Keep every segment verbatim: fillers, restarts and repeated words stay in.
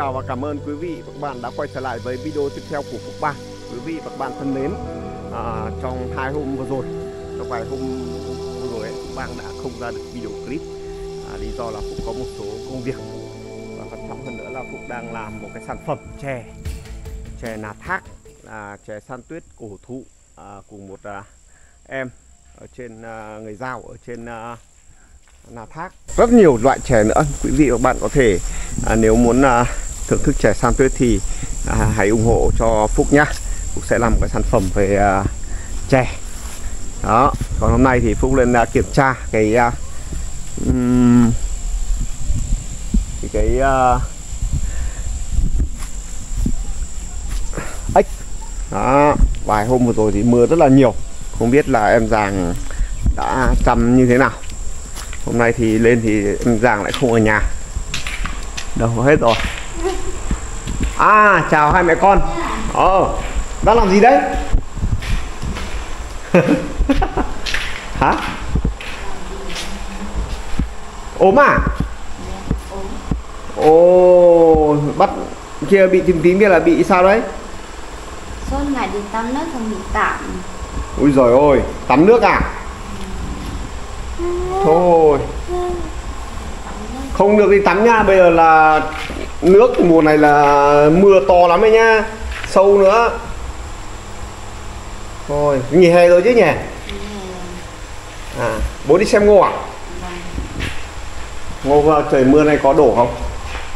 chào và cảm ơn quý vị và các bạn đã quay trở lại với video tiếp theo của Phúc Ba. Quý vị và các bạn thân mến, à, trong hai hôm vừa rồi, trong vài hôm vừa rồi ấy, Phúc Bang đã không ra được video clip. À, lý do là Phúc có một số công việc và quan trọng hơn nữa là Phúc đang làm một cái sản phẩm chè chè nà thác, là chè san tuyết cổ thụ, à, cùng một à, em ở trên à, người Dao ở trên à, Nà Thác. Rất nhiều loại chè nữa. Quý vị và các bạn có thể à, nếu muốn à, thưởng thức chè san tuyết thì à, hãy ủng hộ cho Phúc nhá. Phúc sẽ làm một cái sản phẩm về à, chè. Đó. Còn hôm nay thì Phúc lên à, kiểm tra cái à, um, cái, cái à, ếch. Đó. Vài hôm vừa rồi thì mưa rất là nhiều. Không biết là em Giàng đã chăm như thế nào. Hôm nay thì lên thì em Giàng lại không ở nhà. Đâu hết rồi. À, chào hai mẹ con. Ờ, đang làm gì đấy? Hả? Ốm à? Ồ, bắt kia bị tím tím kia là bị sao đấy? Suốt ngày đi tắm nước không bị tạm. Ui giời ơi, tắm nước à? Thôi không được đi tắm nha. Bây giờ là nước mùa này là mưa to lắm đấy nha. Sâu nữa. Thôi nghỉ hè rồi chứ nhỉ? À, bố đi xem ngô à? Ngô vào trời mưa này có đổ không?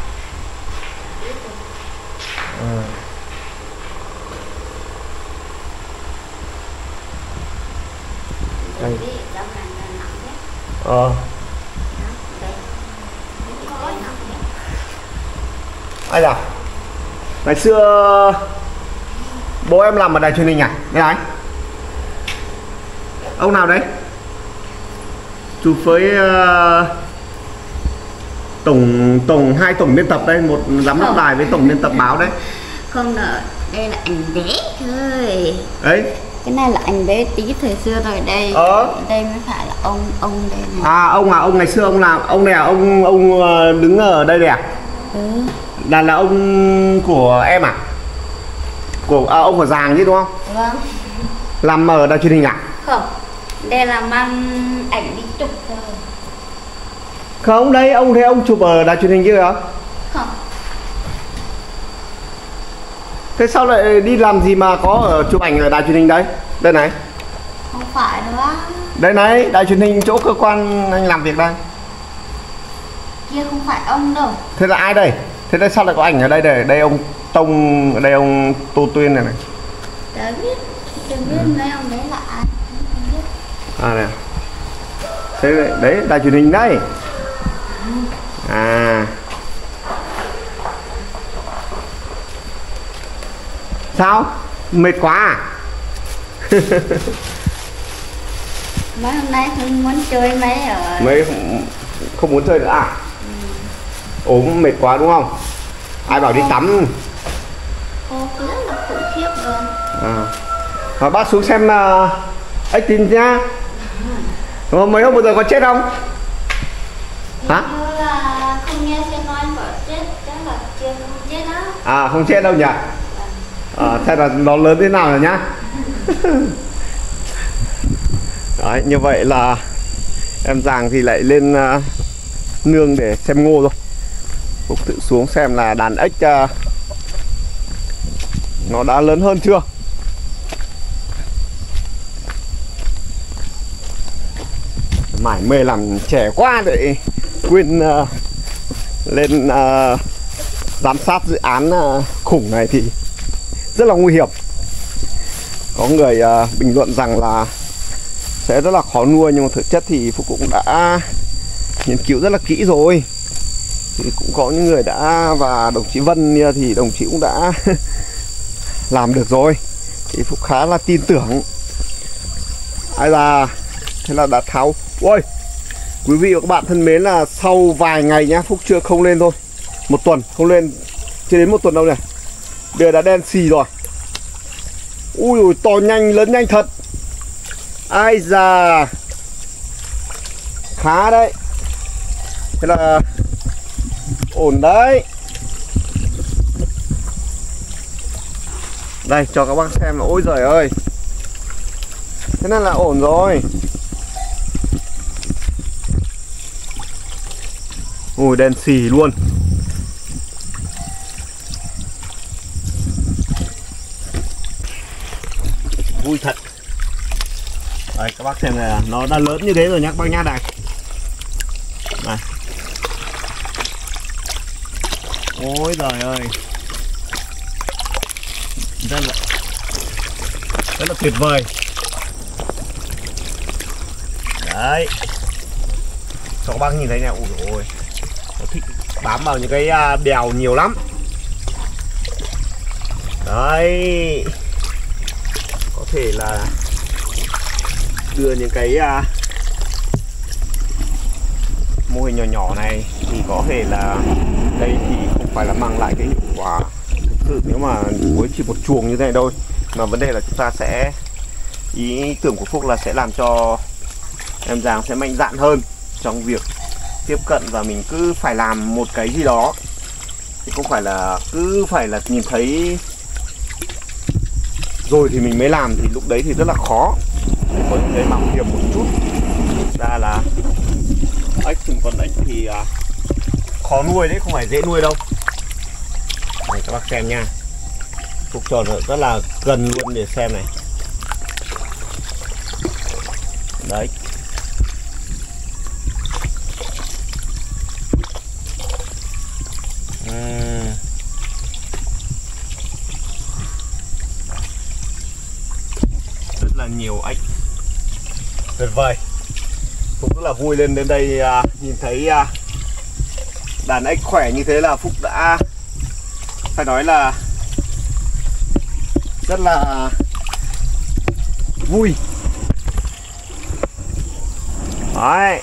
À. Đây. Ờ. Ai da? Ngày xưa bố em làm ở đài truyền hình à? Đây này. Ông nào đấy? Chụp với uh, tổng tổng hai tổng biên tập đây, một giám đốc đài với tổng biên tập báo đấy. Không nè, đây là anh bé thôi. Đấy. Cái này là anh bé tí thời xưa rồi đây. Ờ. Đây mới phải là ông ông đây này. À, ông à, ông ngày xưa ông làm, ông này à, ông ông đứng ở đây này à? Ừ. Là là ông của em à? Của à, ông của Giàng chứ đúng không? Vâng. Làm ở đài truyền hình à? Không. Đây là mang ảnh đi chụp thôi. Không, đây ông thấy ông chụp ở đài truyền hình chứ không? Không. Thế sao lại đi làm gì mà có ở chụp ảnh ở đài truyền hình đấy? Đây này. Không phải đâu á. Đây này, đài truyền hình chỗ cơ quan anh làm việc đây. Kia không phải ông đâu. Thế là ai đây? Thế đây sao lại có ảnh ở đây đây? Đây ông Tông, ở đây ông Tô Tuyên này này. Chả biết, chả biết ừ. Mấy ông đấy là ai? Không biết. À này. Thế đấy, đấy đài truyền hình đây. À. Sao? Mệt quá à? Mấy hôm nay không muốn chơi mấy ở. Mấy không muốn chơi nữa à? Ừ. Ốm mệt quá đúng không? Ai bảo đi tắm? Cô cứ là khủng khiếp luôn. À. Và bác xuống xem uh, ếch tin nha. Ừ. Mấy hôm vừa rồi có chết không? Thì hả? Là không nghe xe nói bảo chết, chắc là chưa không chết đó. À, không chết đâu nhỉ? À, thế là nó lớn thế nào rồi nhá. Đấy, như vậy là em Giàng thì lại lên uh, nương để xem ngô rồi. Phúc tự xuống xem là đàn ếch uh, nó đã lớn hơn chưa. Mải mê làm trẻ quá để quên uh, lên uh, giám sát dự án uh, khủng này thì rất là nguy hiểm. Có người uh, bình luận rằng là sẽ rất là khó nuôi, nhưng mà thực chất thì Phúc cũng đã nghiên cứu rất là kỹ rồi. Thì cũng có những người đã, và đồng chí Vân thì đồng chí cũng đã làm được rồi. Thì Phúc khá là tin tưởng. Ai là thế là đã tháo. Ôi, quý vị và các bạn thân mến, là sau vài ngày nhá, Phúc chưa không lên thôi. Một tuần không lên, chưa đến một tuần đâu này. Bây giờ đã đen xì rồi. Ui ui, to nhanh, lớn nhanh thật. Ai da, khá đấy. Thế là ổn đấy. Đây cho các bác xem là ôi giời ơi, thế nên là ổn rồi. Ui đen xì luôn. Vui thật. Đây các bác xem này, nó đã lớn như thế rồi nhá các bác nhá. Này này, ôi giời ơi, rất là rất là tuyệt vời. Đấy cho các bác nhìn thấy nè. Ui ôi, nó thích bám vào những cái đèo nhiều lắm. Đấy, có thể là đưa những cái uh, mô hình nhỏ nhỏ này thì có thể là đây thì không phải là mang lại cái hiệu quả thực sự nếu mà với chỉ một chuồng như thế này thôi, mà vấn đề là chúng ta sẽ, ý tưởng của Phúc là sẽ làm cho em Giàng sẽ mạnh dạn hơn trong việc tiếp cận, và mình cứ phải làm một cái gì đó chứ không phải là cứ phải là nhìn thấy rồi thì mình mới làm, thì lúc đấy thì rất là khó. Có những cái mạo hiểm một chút. Ra là ếch, từng con ếch thì uh, khó nuôi đấy, không phải dễ nuôi đâu. Này các bác xem nha, Phúc tròn rất là gần luôn để xem này. Đấy, uhm. Rất là nhiều ếch, tuyệt vời. Phúc rất là vui lên đến đây uh, nhìn thấy uh, đàn ếch khỏe như thế là Phúc đã phải nói là rất là vui. Đấy,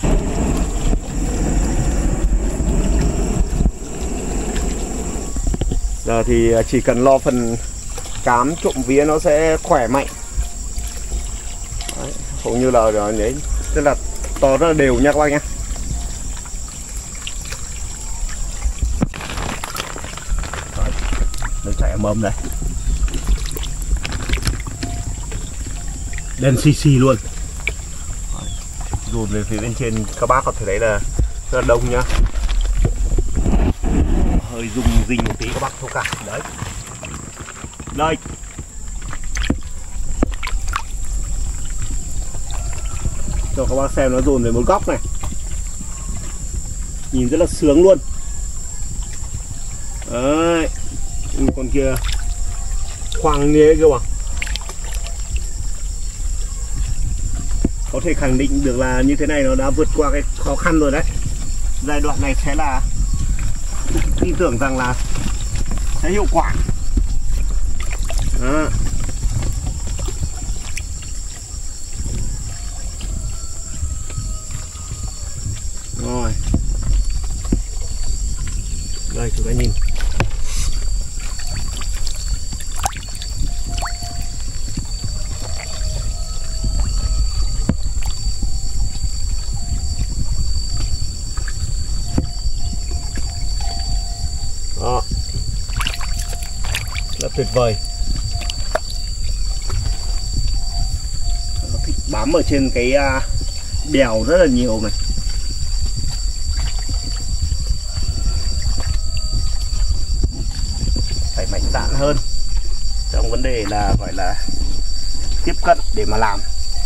giờ thì chỉ cần lo phần cám trộm vía nó sẽ khỏe mạnh. Đấy, cũng như là đấy, rất là to, rất là đều nha các bác nhé. Nó chạy ầm ầm đây, đen xì xì luôn. Dùn về phía bên trên các bác có thể thấy là rất là đông nhá, hơi rung rinh một tí các bác thông cảm. Đấy, đây cho các bác xem nó dồn về một góc này, nhìn rất là sướng luôn. Đấy, con kia khoang như thế cơ mà. Có thể khẳng định được là như thế này nó đã vượt qua cái khó khăn rồi đấy. Giai đoạn này sẽ là tin tưởng rằng là sẽ hiệu quả. Đó. Rồi, đây chúng ta nhìn. Đó, rất tuyệt vời. Nó thích bám ở trên cái đèo rất là nhiều này. Phải mạnh dạn hơn trong vấn đề là gọi là tiếp cận để mà làm.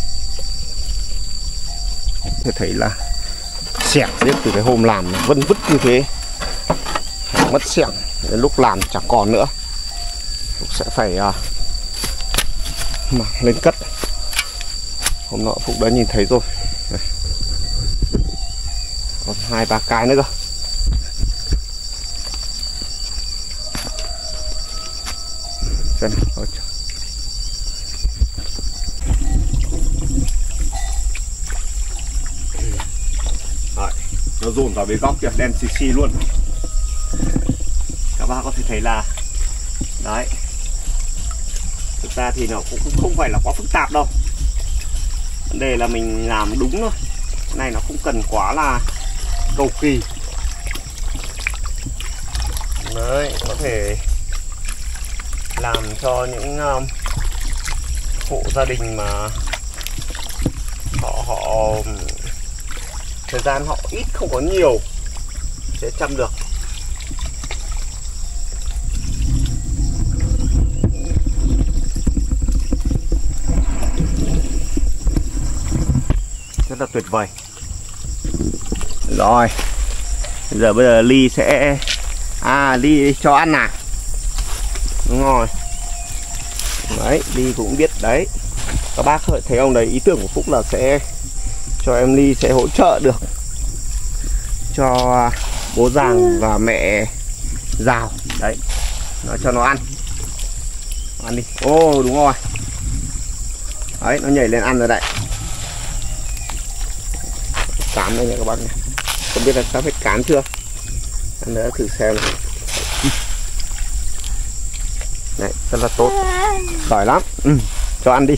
Tôi thấy là xẻng riết từ cái hôm làm vân vứt như thế, mất xẻng, đến lúc làm chẳng còn nữa. Phúc sẽ phải uh, mà lên cất. Hôm nọ Phúc đã nhìn thấy rồi. Đây, còn hai ba cái nữa cơ. Xem này. Rồi, nó dồn vào bên góc kìa, đen xì xì luôn. Các bác có thể thấy là đấy, thực ra thì nó cũng không phải là quá phức tạp đâu. Vấn đề là mình làm đúng thôi. Cái này nó không cần quá là cầu kỳ. Đấy, có thể làm cho những um, hộ gia đình mà họ họ thời gian họ ít, không có nhiều, sẽ chăm được. Rất là tuyệt vời. Rồi giờ bây giờ Ly sẽ à Ly cho ăn à, đúng rồi đấy, Ly cũng biết đấy. Các bác thấy ông đấy, ý tưởng của Phúc là sẽ cho em Ly sẽ hỗ trợ được cho bố Giàng và mẹ Rào đấy, nó cho nó ăn ăn đi. Ô oh, đúng rồi đấy, nó nhảy lên ăn rồi đấy. Cám đây nha các bác này, không biết là các phải cán chưa, ăn nữa thử xem này. Đấy, rất là tốt, giỏi lắm. Ừ, cho ăn đi.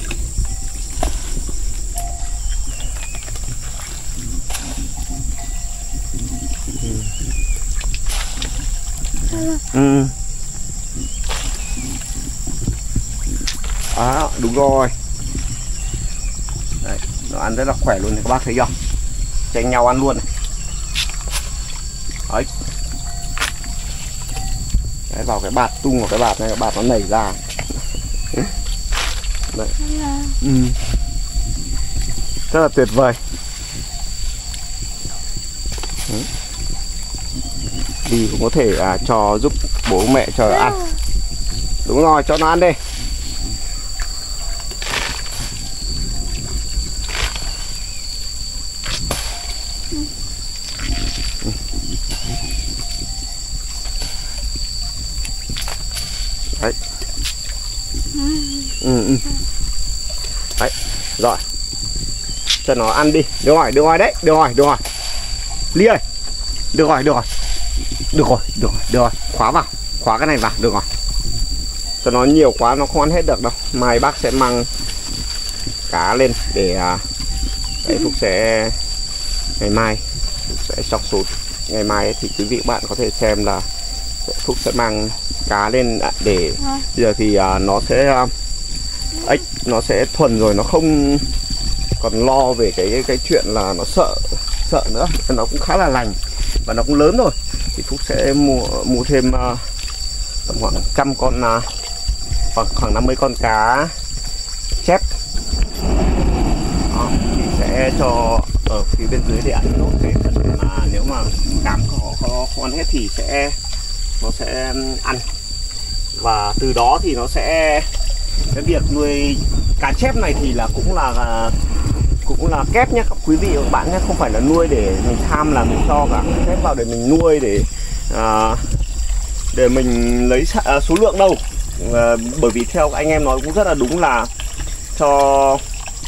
Ừ. À, đúng rồi. Đấy, nó ăn rất là khỏe luôn này, các bác thấy không? Tranh nhau ăn luôn này. Đấy. Đấy, vào cái bạt, tung vào cái bạt này, cái bạt nó nảy ra. Đấy. Ừ. Rất là tuyệt vời. Ừ. Đi cũng có thể à, cho giúp bố mẹ cho ăn. Đúng rồi, cho nó ăn đi. Đấy. Ừ, ừ. Đấy, rồi. Cho nó ăn đi. Được rồi, được rồi đấy, được rồi, được rồi. Ly ơi. Được rồi, được rồi. Được rồi, được rồi, được rồi. Khóa vào, khóa cái này vào, được rồi. Cho nó nhiều quá nó không ăn hết được đâu. Mai bác sẽ mang cá lên để à, đấy, Phúc sẽ ngày mai Phúc sẽ chọc sụt. Ngày mai thì quý vị bạn có thể xem là Phúc sẽ mang cá lên để giờ thì à, nó sẽ ếch nó sẽ thuần rồi, nó không còn lo về cái cái chuyện là nó sợ sợ nữa. Nó cũng khá là lành và nó cũng lớn rồi, thì Phúc sẽ mua mua thêm uh, tầm khoảng trăm con uh, khoảng khoảng năm mươi con cá chép. Đó, thì sẽ cho ở phía bên dưới để ăn nốt cái phần mà nếu mà cám có có không ăn hết thì sẽ nó sẽ ăn, và từ đó thì nó sẽ cái việc nuôi cá chép này thì là cũng là cũng là kép nhé các quý vị và các bạn nhé, không phải là nuôi để mình tham là mình cho cả kép vào để mình nuôi để à, để mình lấy à, số lượng đâu. À, bởi vì theo anh em nói cũng rất là đúng là cho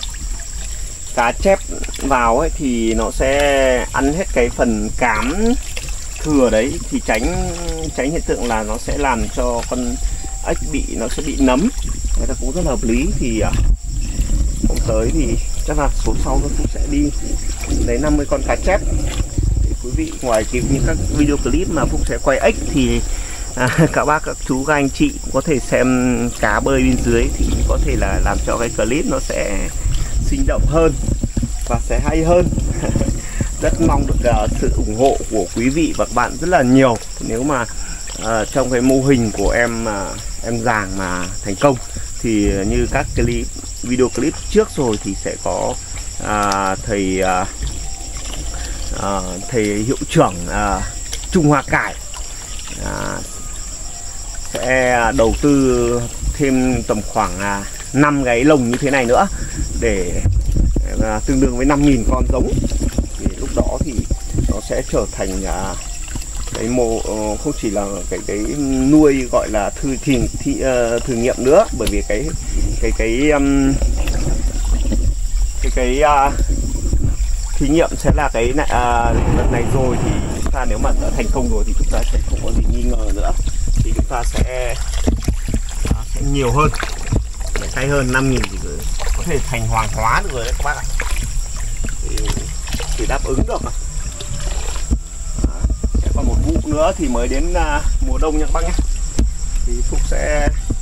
cá chép vào ấy thì nó sẽ ăn hết cái phần cám thừa đấy, thì tránh tránh hiện tượng là nó sẽ làm cho con ếch bị nó sẽ bị nấm. Người ta cũng rất là hợp lý. Thì à, hôm tới thì chắc là số sau tôi cũng sẽ đi lấy năm mươi con cá chép. Thì quý vị ngoài kịp những các video clip mà Phúc sẽ quay ếch thì à, các bác các chú các anh chị cũng có thể xem cá bơi bên dưới, thì có thể là làm cho cái clip nó sẽ sinh động hơn và sẽ hay hơn. Rất mong được uh, sự ủng hộ của quý vị và các bạn rất là nhiều. Nếu mà uh, trong cái mô hình của em uh, em Giàng mà thành công thì như các clip video clip trước rồi thì sẽ có uh, thầy uh, uh, thầy hiệu trưởng uh, Trung Hoa Cải uh, sẽ đầu tư thêm tầm khoảng uh, năm cái lồng như thế này nữa để uh, tương đương với năm nghìn con giống. Thì lúc đó thì nó sẽ trở thành uh, cái mô uh, không chỉ là cái cái nuôi gọi là thử thì, thì, uh, thử nghiệm nữa, bởi vì cái cái cái um, cái cái uh, thí nghiệm sẽ là cái này, uh, lần này rồi thì chúng ta nếu mà đã thành công rồi thì chúng ta sẽ không có gì nghi ngờ nữa, thì chúng ta sẽ, uh, sẽ nhiều hơn, hay hơn năm nghìn thì có thể thành hoàng hóa được rồi đấy các bác ạ. Thì, thì đáp ứng được mà. Còn một vụ nữa thì mới đến uh, mùa đông nha các bác nhé. Thì Phúc sẽ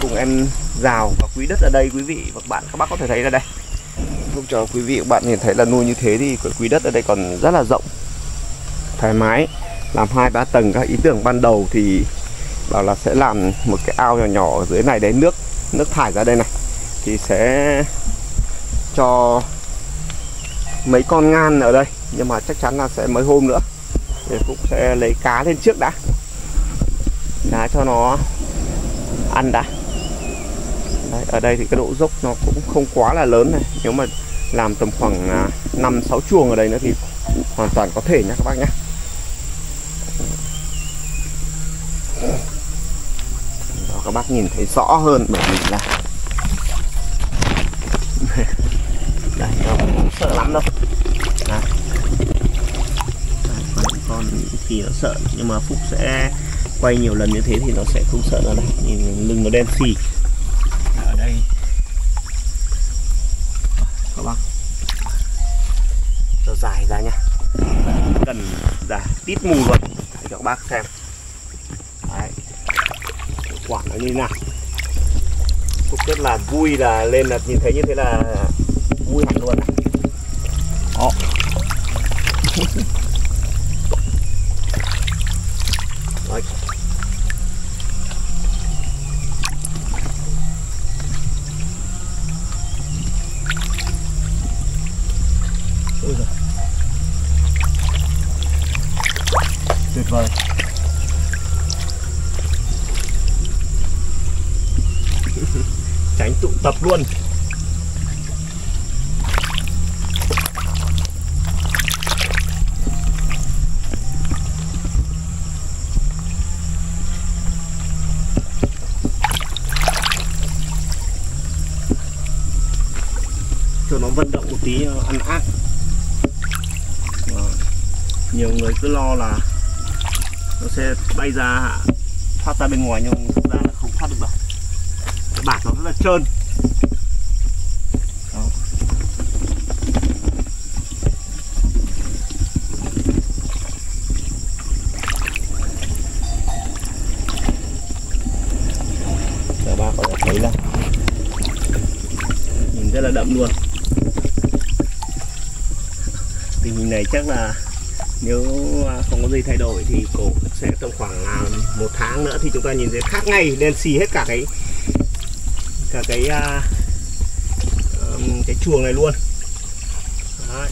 cùng em rào và quý đất ở đây quý vị và các bạn các bác có thể thấy ra đây. Giúp cho quý vị và các bạn nhìn thấy là nuôi như thế thì cái quý đất ở đây còn rất là rộng, thoải mái, làm hai ba tầng. Các ý tưởng ban đầu thì bảo là sẽ làm một cái ao nhỏ nhỏ ở dưới này đấy, nước nước thải ra đây này thì sẽ cho mấy con ngan ở đây, nhưng mà chắc chắn là sẽ mấy hôm nữa thì cũng sẽ lấy cá lên trước đã, cá cho nó ăn đã. Đấy, ở đây thì cái độ dốc nó cũng không quá là lớn này, nếu mà làm tầm khoảng năm sáu chuồng ở đây nữa thì hoàn toàn có thể nha các bác nhé. Đó, các bác nhìn thấy rõ hơn bởi vì là đây nó không sợ lắm đâu. Đấy. Đấy, con thì nó sợ, nhưng mà Phúc sẽ quay nhiều lần như thế thì nó sẽ không sợ nữa này. Nhìn lưng nó đen xì. Ở đây các bác nó dài ra nhá, gần dài tít mù luôn để cho các bác xem. Đấy, quả nó như thế nào. Phúc rất là vui là lên là nhìn thấy như thế là vui hẳn luôn này. Đó. Đấy. Ôi giời. Tuyệt vời. Tránh tụ tập luôn. Cho nó vận động một tí ăn ác. Nhiều người cứ lo là nó sẽ bay ra thoát ra bên ngoài, nhưng thực ra là không thoát được đâu. Cái bạc nó rất là trơn. Đó. Các bác có thể thấy là nhìn rất là đậm luôn. Tình hình này chắc là nếu không có gì thay đổi thì cổ sẽ tầm khoảng một tháng nữa thì chúng ta nhìn thấy khác ngay, đen xì hết cả cái cả cái uh, cái chuồng này luôn. Đấy.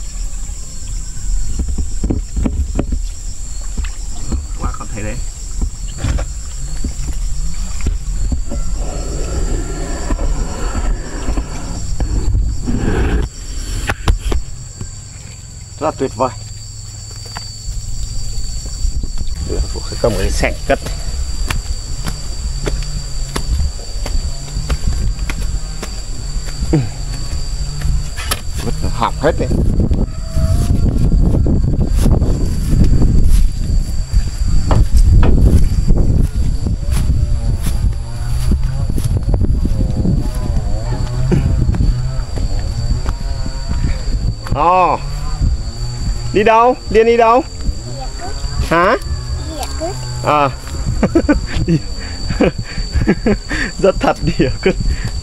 Các bạn còn thấy đấy. Rất là tuyệt vời. Phúc sẽ cầm cái sẹt cất. Vứt nó hỏng hết đi. Ồ. Oh. Đi đâu? Liên đi đâu? Hả? À. Rất thật đỉa cứt.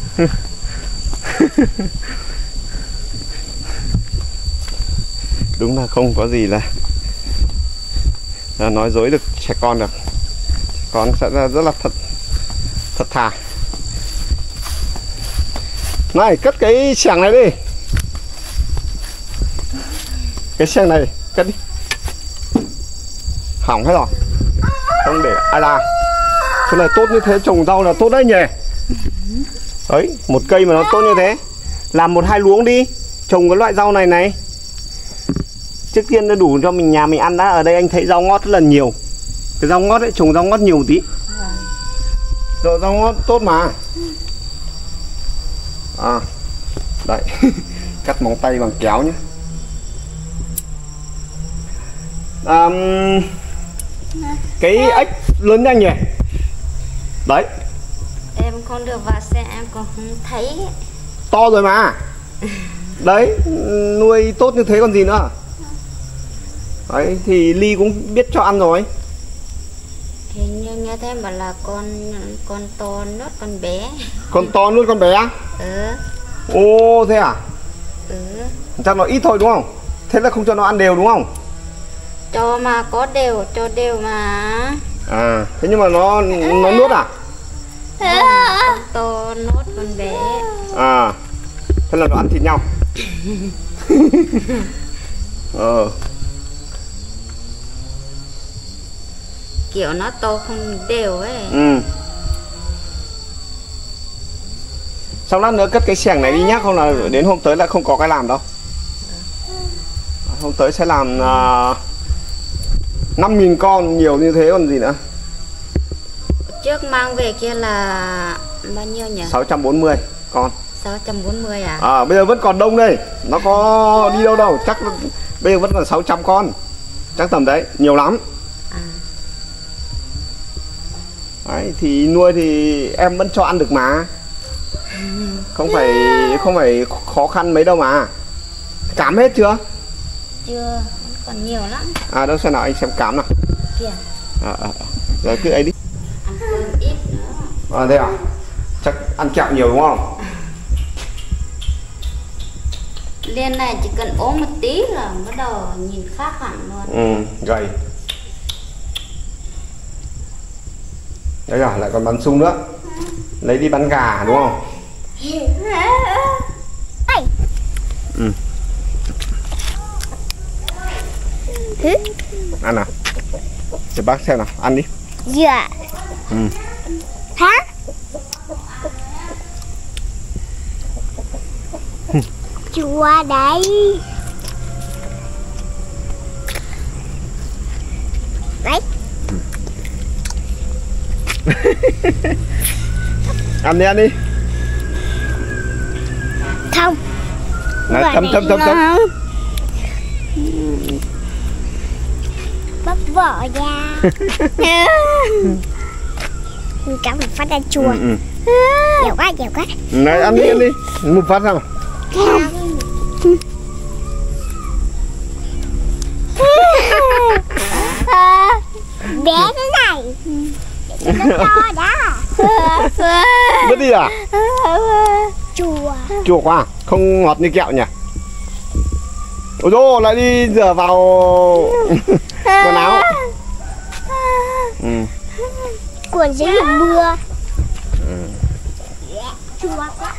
Đúng là không có gì là, là nói dối được trẻ con được. Trẻ con sẽ là rất là thật thật thà. Này, cất cái xẻng này đi. Cái xẻng này cất đi. Hỏng hết rồi. Không để ai là chỗ này tốt như thế, trồng rau là tốt đấy nhỉ. Đấy, một cây mà nó tốt như thế, làm một hai luống đi, trồng cái loại rau này này. Trước tiên nó đủ cho mình nhà mình ăn đã. Ở đây anh thấy rau ngót rất là nhiều. Cái rau ngót ấy, trồng rau ngót nhiều một tí. Rồi rau ngót tốt mà. À, đấy. Cắt móng tay bằng kéo nhé. À, cái ếch lớn nhanh nhỉ. Đấy. Em không được vào xe em còn không thấy. To rồi mà. Đấy, nuôi tốt như thế còn gì nữa. Đấy, thì Ly cũng biết cho ăn rồi. Hình như nghe thấy bảo là con con to nuốt con bé. Con to nuốt con bé á? Ừ. Ô thế à? Ừ. Chắc nó ít thôi đúng không? Thế là không cho nó ăn đều đúng không? Cho mà có đều, cho đều mà. À, thế nhưng mà nó nó nuốt à? Vâng, con to nuốt con bé. À, thế là nó ăn thịt nhau. Ờ. Kiểu nó to không đều ấy. Ừ. Xong lát nữa cất cái xẻng này đi nhá, không là đến hôm tới lại không có cái làm đâu. Hôm tới sẽ làm uh, năm nghìn con, nhiều như thế còn gì nữa. Trước mang về kia là bao nhiêu nhỉ? sáu trăm bốn mươi con. sáu trăm bốn mươi à? À, bây giờ vẫn còn đông đây. Nó có đi đâu đâu, chắc bây giờ vẫn còn sáu trăm con. Chắc tầm đấy, nhiều lắm. À. Đấy, thì nuôi thì em vẫn cho ăn được mà. Không phải không phải khó khăn mấy đâu mà. Cám hết chưa? Chưa, còn nhiều lắm. À đâu xem nào anh xem cám nào. Kìa. À, à, rồi cứ ấy đi. Ăn cơm ít nữa. À thế à? Chắc ăn kẹo nhiều đúng không? Liên này chỉ cần ốm một tí là bắt đầu nhìn khác hẳn luôn. Ừ, gầy. Đấy rồi, lại còn bắn sung nữa. Lấy đi bắn gà đúng không? Ừ. Ăn nào. Để bác xem nào, ăn đi. Dạ. Ừ. Hả? Chua đấy. Đấy. Ăn đi, ăn đi. Không. Này, thấm thấm thấm thấm. Bóc vỏ ra. Cá mình phát ra chua. Ừ, ừ. Dẻo quá, dẻo quá. Này, ăn đi, ăn đi. Một phát nào. Bé thế này. Nó to đó. Mất đi à? Chua. Chua quá, không ngọt như kẹo nhỉ? Ôi dồi, lại đi rửa vào quần áo. Ừ. Quần dưới là mưa. Ừ. Chua quá.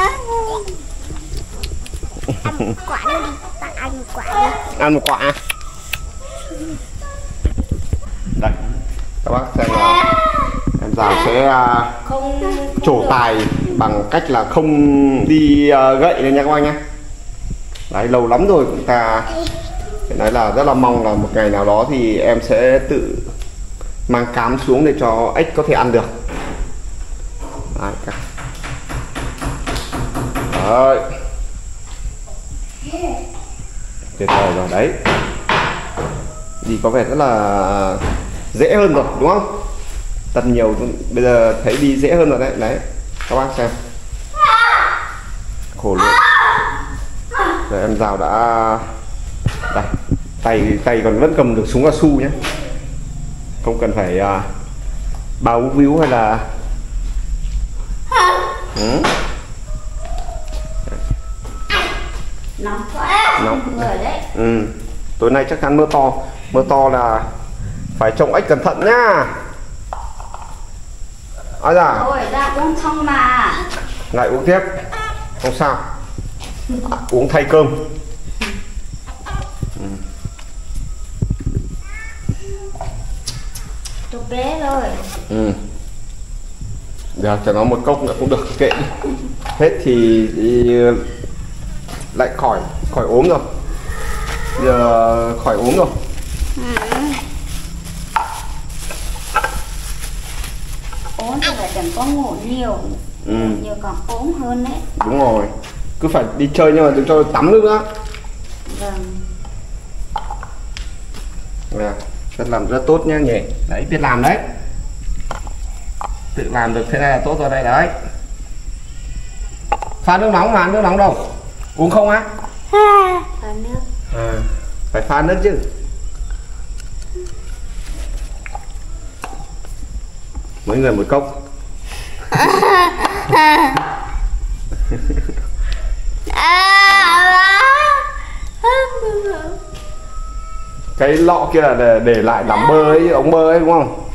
Ăn một quả đi, ta ăn một quả đi. Ăn một quả. Đây, các bác xem là em Giàng sẽ uh, Không trổ tài bằng cách là không đi uh, gậy này nha các bác nhé. Đấy, lâu lắm rồi chúng ta phải nói là rất là mong là một ngày nào đó thì em sẽ tự mang cám xuống để cho ếch có thể ăn được. Đấy, các... Đấy. Tuyệt vời rồi đấy. Thì có vẻ rất là dễ hơn rồi đúng không? Tận nhiều bây giờ thấy đi dễ hơn rồi đấy. Đấy, các bác xem. Khổ luyện. Rồi em Giàng đã đây, tay tay còn vẫn cầm được súng cao su nhé, không cần phải uh, bao víu hay là ừ. nóng quá. Nóng. Người đấy. Ừ. Tối nay chắc chắn mưa to, mưa to là phải trông ếch cẩn thận nhá. Ai da? Ôi ra uống xong mà. Lại uống tiếp, không sao. À, uống thay cơm. Ừ. Cho bé rồi. Ừ. Giờ cho nó một cốc nữa cũng được, kệ đi. Hết thì, thì lại khỏi khỏi ốm rồi. Giờ khỏi ốm rồi. Ừ. Ốm thì phải đừng có ngủ nhiều. Ừ. Nhiều còn ốm hơn đấy. Đúng rồi. Cứ phải đi chơi nhưng mà đừng cho tắm nước nữa. Vâng. Dạ, rất làm rất tốt nhá nhỉ. Đấy, biết làm đấy. Tự làm được thế này là tốt rồi đây đấy. Pha nước nóng mà, nước nóng đâu? Uống không á? Pha nước. À, phải pha nước chứ. Mỗi người một cốc. Cái lọ kia là để, để lại làm bơ ấy, ống bơ ấy đúng không?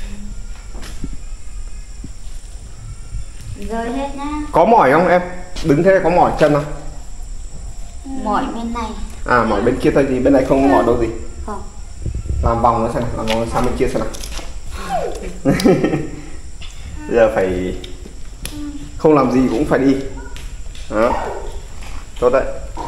Rồi hết nhá. Có mỏi không em? Đứng thế có mỏi chân không? Mỏi bên này. À mỏi bên kia thôi thì bên này không mỏi đâu gì. Không. Làm vòng nó xem, làm vòng sang bên kia xem nào. Bây giờ phải không làm gì cũng phải đi. Đó. Tốt đấy.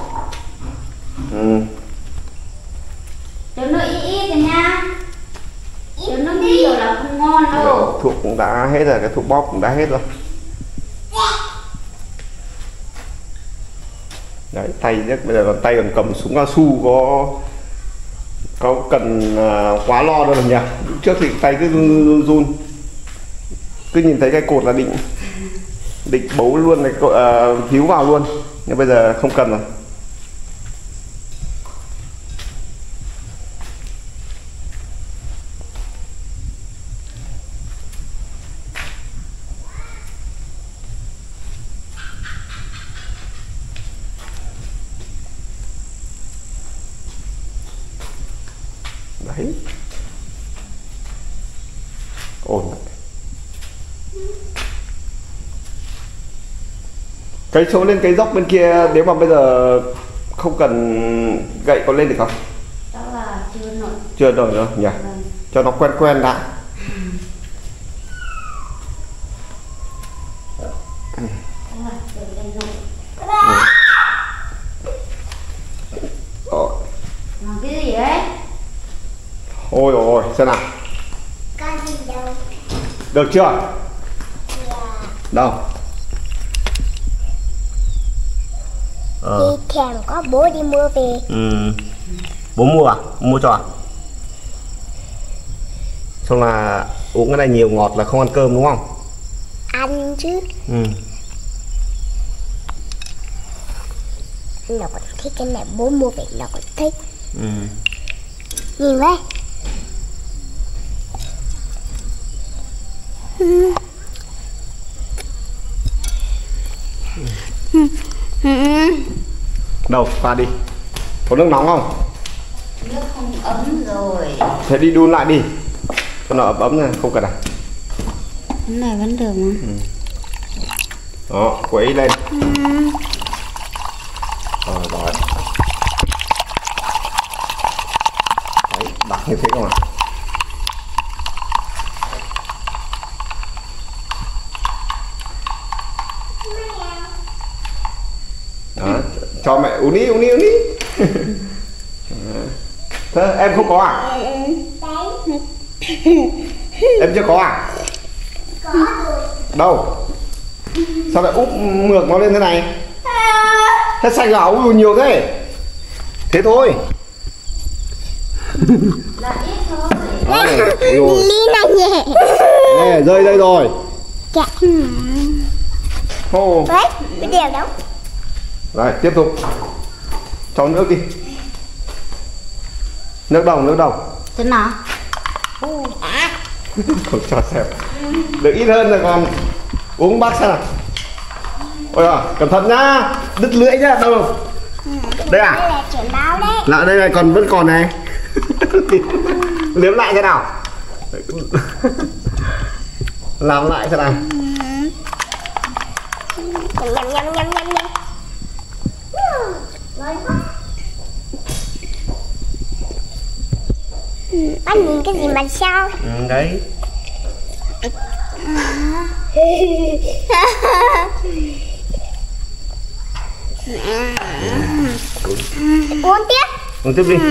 Ừ. Cho nó ít ít rồi nha. Cho nó nhiều là không ngon đâu. Thuốc cũng đã hết rồi, cái thuốc bóp cũng đã hết rồi. Đấy, tay nhất bây giờ còn tay còn cầm súng cao su có có cần uh, quá lo đâu nhỉ? Trước thì tay cứ run, run, run. Cứ nhìn thấy cái cột là định định bấu luôn này, uh, híu vào luôn. Nhưng bây giờ không cần rồi. Đấy. Ổn đấy. Cái số lên cái dốc bên kia nếu mà bây giờ không cần gậy có lên được không? Đó là chưa nổi. Chưa nổi nữa nhỉ? Vâng. Cho nó quen quen đã. Đó là để lên nổi. Ồ. Làm cái gì đấy? Ôi ôi, xem nào. Có gì đâu. Được chưa? Yeah. Đâu? Đi thèm có bố đi mua về. Ừ. Bố mua à? Mua cho à? Xong là uống cái này nhiều ngọt là không ăn cơm đúng không? Ăn chứ. Ừ. Nó còn thích cái này, bố mua về nó còn thích. Ừ. Nhìn đấy. Đâu, pha đi. Có nước nóng không? Nước không ấm rồi. Thế đi đun lại đi. Cho nó ấm ấm nha, không cần à. Cái này vẫn được mà. Ừ. Đó, quấy lên. Rồi, rồi. Đấy, đặt như thế không à? Đó, cho mẹ uống đi, uống đi, uống đi. Thế em không có à? Em chưa có à? Có rồi. Đâu? Sao lại úp ngược nó lên thế này? Thế sạch là úp nhiều thế. Thế thôi. Là ít thôi. Đấy, rồi. Lý này nhẹ. Nè, rơi đây rồi. Dạ. Hô. Đấy, cái điều đâu. Rồi, tiếp tục. Cho nước đi. Nước đồng, nước đồng. Thế nào? Không cho xem. Được ít hơn rồi còn uống bác xem nào. Ôi à, cẩn thận nhá. Đứt lưỡi nhá, đâu rồi? Đây à? Đây là chuyển báo đấy. Lại đây này, còn vẫn còn này. Liếm lại thế nào? Làm lại thế nào? Nhầm nhầm nhầm nhầm nhầm. Ngon quá. Anh nhìn cái gì mà sao? Ừ, đấy. Uống tiếp. Uống tiếp đi.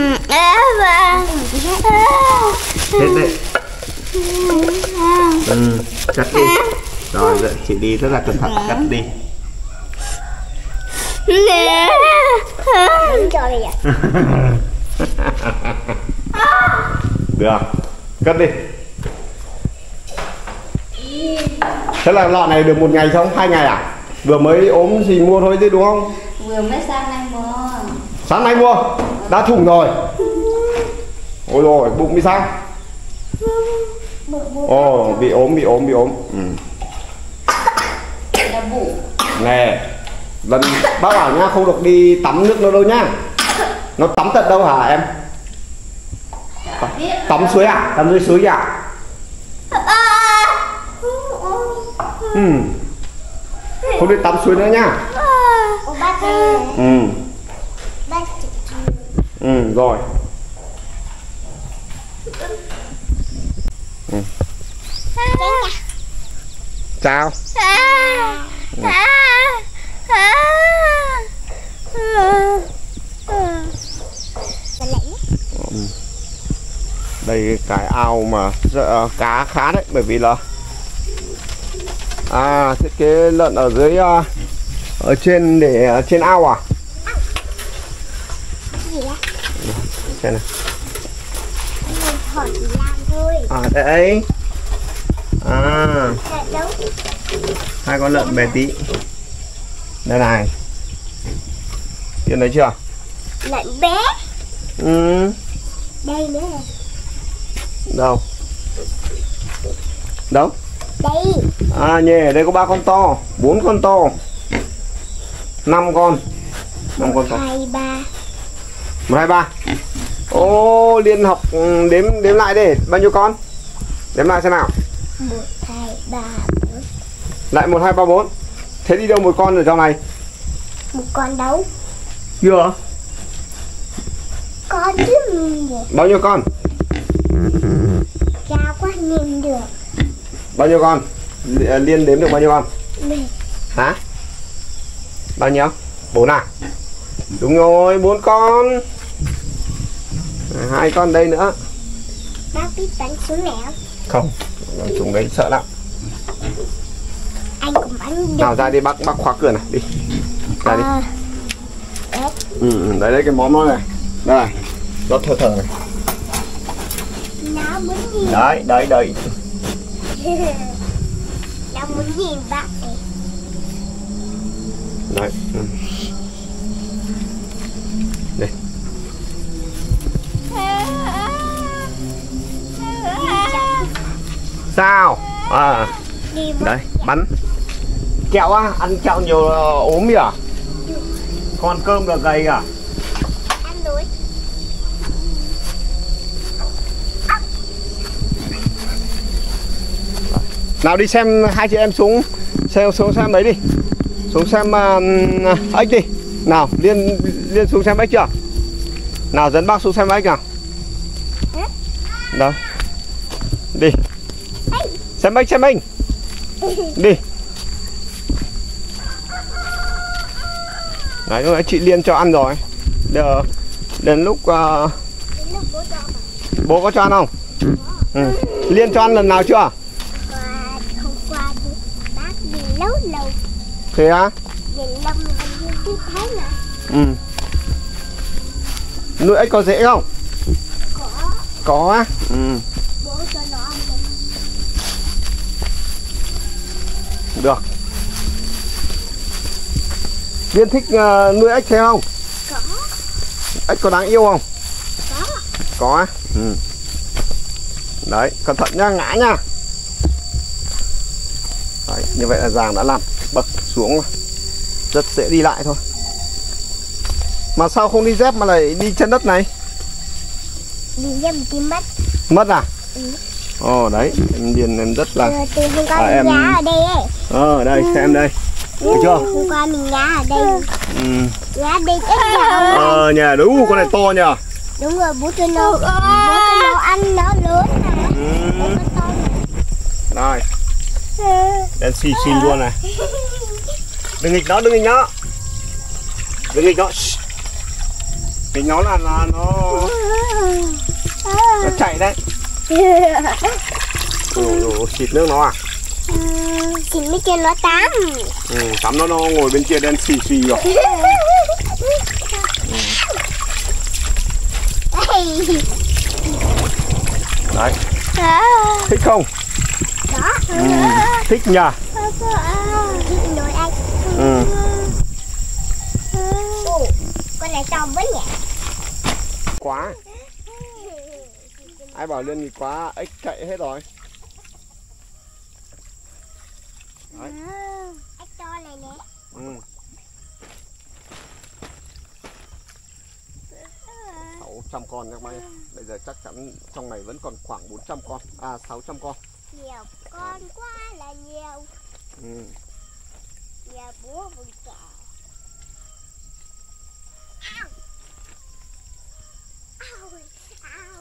Hết đấy. Ừ, cắt đi. Rồi, vậy chị đi rất là cẩn thận, cắt đi. Đúng cho bây giờ. Được, cất đi. Thế là lọ này được một ngày không? Hai ngày à? Vừa mới ốm thì mua thôi chứ đúng không? Vừa mới sang nay mua. Sáng nay mua, đã thủng rồi. Ôi rồi bụng bị sao? Ồ, oh, bị ốm, bị ốm, bị ốm. Ừ. Là bụng. Nè, lần bác bảo nhá, không được đi tắm nước nó đâu nhá. Nó tắm tận đâu hả em? Tắm suối à? Tắm dưới suối à? Ừ. Không đi tắm suối nữa nhá. Ừ. Ừ, rồi. Ừ. Chào. Ừ. Đây cái ao mà uh, cá khá đấy, bởi vì là à thiết kế lợn ở dưới uh, ở trên để uh, trên ao à? Xem này. À đấy. À. Hai con lợn bé tí. Đây này. Nhìn thấy chưa? Lợn bé. Ừ. Đây nữa. Đâu? Đâu? Đây. À nhè, đây có ba con to, bốn con to, năm con, năm con to. Hai ba. Một hai ba. Ô, Liên học đếm đếm lại đi, bao nhiêu con? Đếm lại xem nào. Một hai ba bốn. Lại một hai ba bốn. Thế đi đâu một con ở trong này? Một con đâu? Chưa. Con chứ gì? Bao nhiêu con? Ra quá nhìn được. Bao nhiêu con? Liên đếm được bao nhiêu con? Mười. Hả? Bao nhiêu? Bốn à? Đúng rồi, bốn con. Hai con đây nữa. Bác biết bắn xuống nào? Không, chúng đấy sợ lắm. Anh cũng bắn được. Nào ra đi, bác bác khóa cửa này đi. Ra đi. À, đấy. Ừ, đấy đấy cái món nó này. Đây. Nó thở thở này. Nó muốn nhìn. Đấy, đấy, đấy. Nó muốn nhìn bác này. Đấy. Ừ. Đây. Sao? À. Đấy, bắn. Kẹo á, ăn kẹo nhiều uh, ốm nhỉ? Không ăn cơm được gầy à? Ăn đuối. Nào đi xem hai chị em xuống xem xuống xem đấy đi. Xuống xem uh, ếch đi. Nào, Liên Liên xuống xem ếch chưa? Nào dẫn bác xuống xem ếch nào. Đâu? Đi. Xem ếch xem ếch. Đi. Đấy, lúc nãy chị Liên cho ăn rồi. Giờ đến lúc uh, bố có cho ăn không? Ừ. Liên cho ăn lần nào chưa? Hôm qua bác đi lâu lâu. Thế á? Nhìn lông anh như thế thấy mà. Ừ. Nuôi ếch có dễ không? Có. Có á? Ừ. Bố cho nó ăn được. Được. Liên thích uh, nuôi ếch thế không? Có. Ếch có đáng yêu không? Có. Có á? Ừ. Đấy, cẩn thận nhá, ngã nhá. Đấy, như vậy là Giàng đã làm bậc xuống rất dễ đi lại thôi. Mà sao không đi dép mà lại đi chân đất này? Đi dép thì mất. Mất à? Ừ. Ồ đấy, em Điền em rất là. Ừ, từ hôm qua à, mình em... ngã ở đây ấy. Ờ à, đây, xem đây. Được chưa? Hôm qua mình ngã ở đây. Ừ. Ngã đây rất nhiều. Ờ nhà đúng, con này to nhờ. Đúng rồi, bố cho nó, bố cho nó ăn nó lớn này. Ừ. Bố nó to Rồi. Đen xì xì luôn này. Đừng nghịch nó, đừng nghịch nó. Đừng nghịch nó. Nghịch nó là, là nó nó chạy đấy. Ồ, ồ, xịt nước nó à? Ừ, xịt mấy kia nó tắm. Ừ, tắm nó, nó ngồi bên kia đen xì xì rồi. Đấy. Thích không? Đó. Ừ, thích nhờ. Thích nồi anh. Ừ. Ồ, con này to với nhỉ? Quá. Ai bảo Liên nghịch quá, ếch chạy hết rồi. Đấy. Ếch to này nè. Ừ. sáu trăm con các bạn ơi. Bây giờ chắc chắn trong này vẫn còn khoảng bốn trăm con. À sáu trăm con. Nhiều con quá là nhiều. Ừ. Nhà bố vừa trả. Ao. Ao. Ao.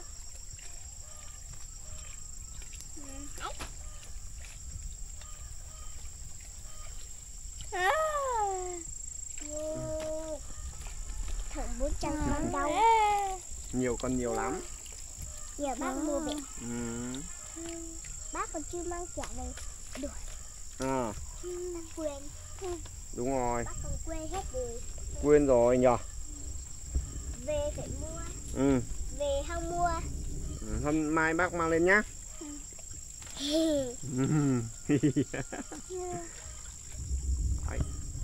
À. Thằng bốn trăm con đâu. Nhiều con nhiều lắm. Giờ bác mua về. Ừ. Bác còn chưa mang trả này. Được. À. Bác quên. Đúng rồi. Bác còn quên hết rồi. Quên rồi nhờ. Về phải mua. Ừ. Về không mua. Ừ, hôm mai bác mang lên nhá. Đấy.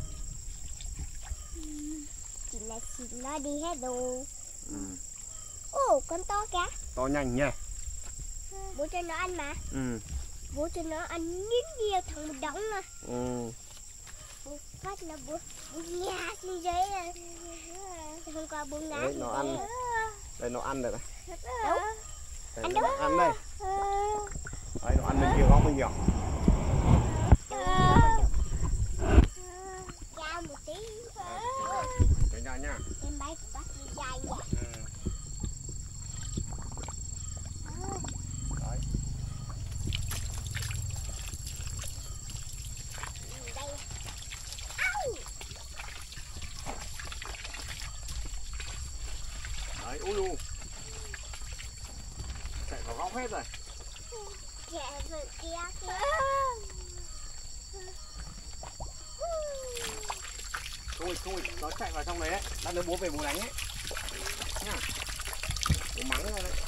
Chỉ là xịn nó đi hết rồi. Ừ. Ồ, con to kìa. To nhanh nha. Bố cho nó ăn mà. Ừ. Bố cho nó ăn nhít nhiều thằng một đống mà. Ừ. Bố phát là bố, bố nhả xuống dưới rồi. Hôm qua bố ngã Đấy, thì nó ăn. Đây nó ăn rồi này. Đâu? Đây, Ăn nó đâu? ăn đây. Đây nó ăn bên kia góc bên kia. Ra một tí. Cái nhà nha. Em bay của bác đi dài vậy. Ừ. Đấy. Đây. Au. Đấy, ui lu. Chạy vào góc hết rồi. Dạ vừa kia kia. Không ơi, không ơi, nó chạy vào trong đấy đấy. Lát nữa bố về bố đánh ấy. Nha. Bố mắng rồi đấy.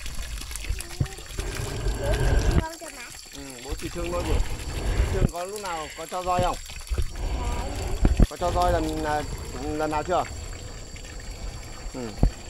Bố con cho má. Ừ, bố chỉ thương thôi bố. Thương có lúc nào có cho roi không? Có cho roi lần lần nào chưa? Ừ.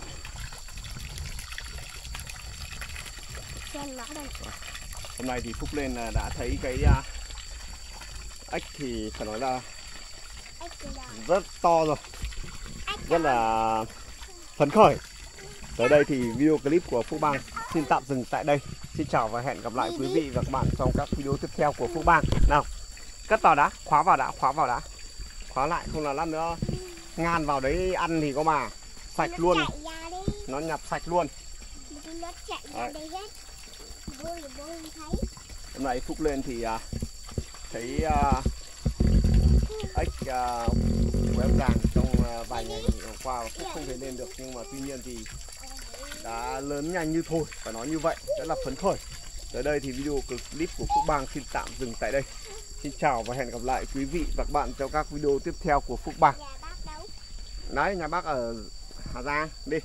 Xem nó đây. Hôm nay thì Phúc lên là đã thấy cái uh, ếch thì phải nói là Ếch kìa. rất to rồi, Ếch rất là phấn khởi. Tới đây thì video clip của Phúc Bang xin tạm dừng tại đây. Xin chào và hẹn gặp lại quý vị và các bạn trong các video tiếp theo của Phúc Bang. Nào, cất vào đã, khóa vào đã, khóa vào đã, khóa lại không là lát nữa ngan vào đấy ăn thì có mà sạch nó luôn, chạy ra đi. nó nhặt sạch luôn. Nó chạy ra đây hết. Bố thì bố không thấy. Hôm nay Phúc lên thì uh, thấy uh, ếch uh, quéo vàng trong uh, vài ngày hôm qua Phúc không thể lên được, nhưng mà tuy nhiên thì đã lớn nhanh như thôi, phải nói như vậy, rất là phấn khởi. Tới đây thì video clip của Phúc Bang xin tạm dừng tại đây. Xin chào và hẹn gặp lại quý vị và các bạn trong các video tiếp theo của Phúc Bang. Nhà bác đâu? Đấy, nhà bác ở Hà Giang. Đi.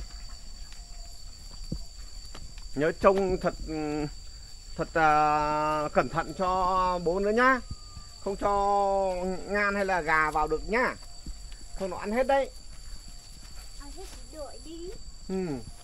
Nhớ trông thật thật uh, cẩn thận cho bố nữa nhá. Không cho ngan hay là gà vào được nhá. Không nó ăn hết đấy. Ăn hết thì đuổi đi. Ừ.